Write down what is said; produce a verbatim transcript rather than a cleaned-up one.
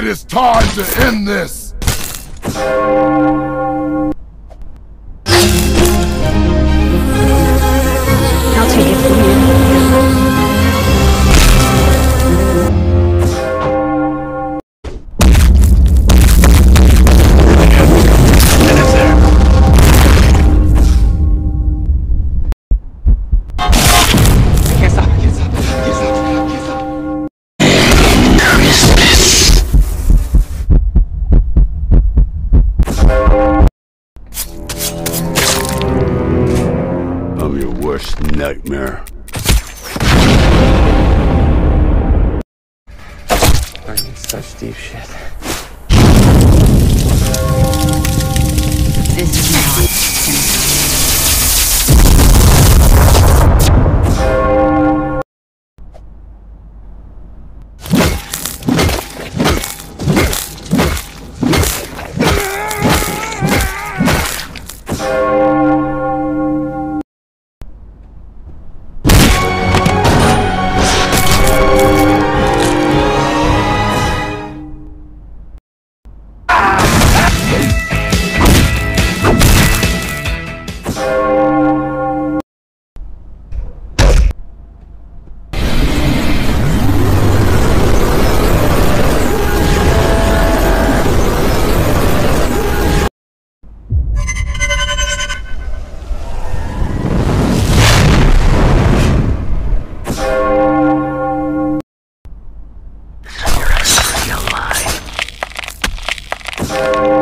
It is time to end this! I'll take it from you. I'm your worst nightmare. I'm in such deep shit. This is not. Alive.